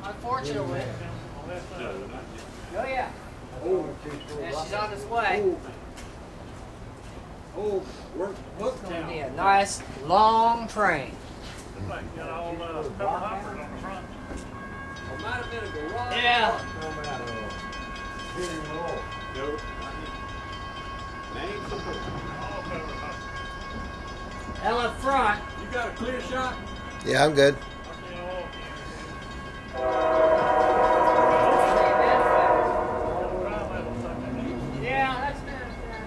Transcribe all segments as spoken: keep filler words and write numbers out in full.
Unfortunately. Oh yeah. Oh, Yeah, she's on its way. Oh, work, It's gonna be a nice long train. Got all uh, cover hoppers on the front. It might have been a garage. Yeah. Coming out of hitting the wall. Nope. Name support. All cover hoppers. Hell up front. You got a clear shot? Yeah, I'm good. You know, Yeah, that's been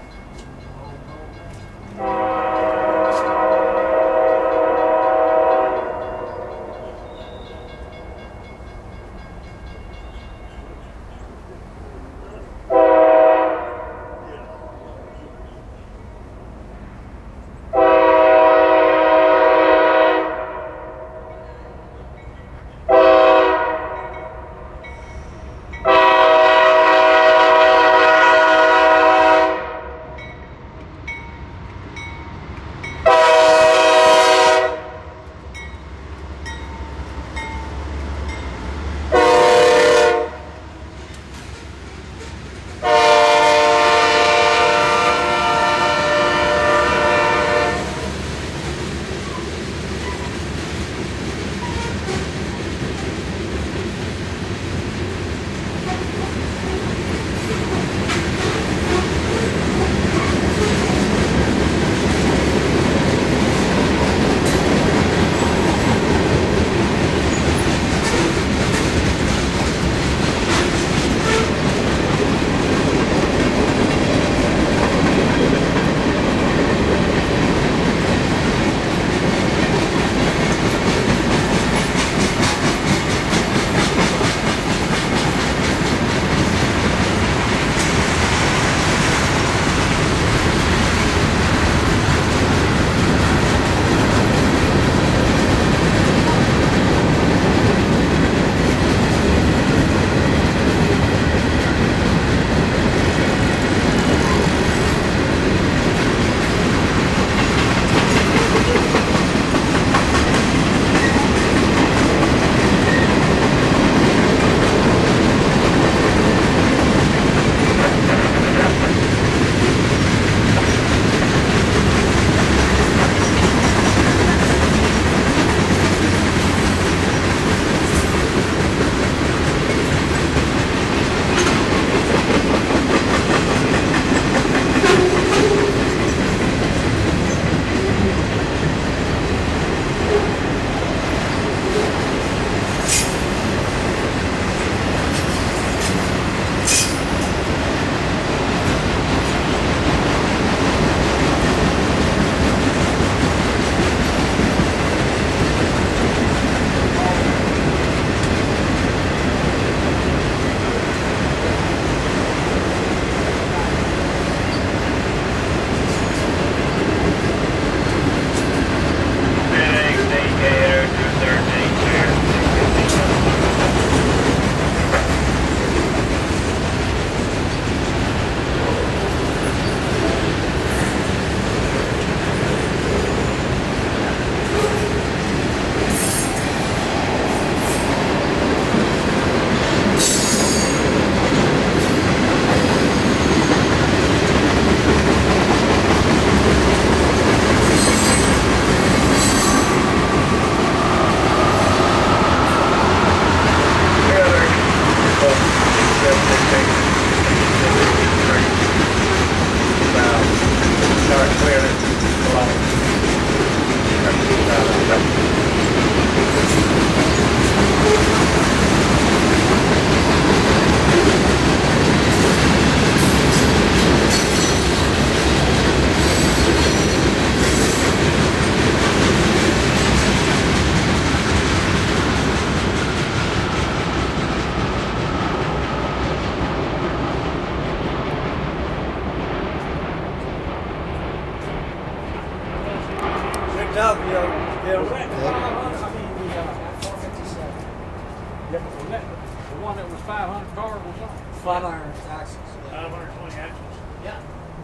Up, you know, Was that Yeah. five hundred? I mean, the, uh, four fifty-seven. yeah, was that the one that was five hundred cars or something? five hundred taxes. five hundred twenty axles. Yeah.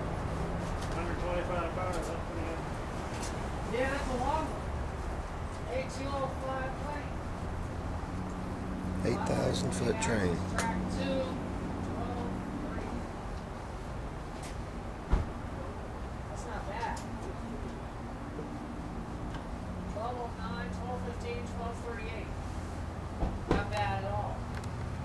one hundred twenty-five cars, that's pretty good. Yeah, that's a long one. Eight kilo flat plane. eight thousand foot train. Track two.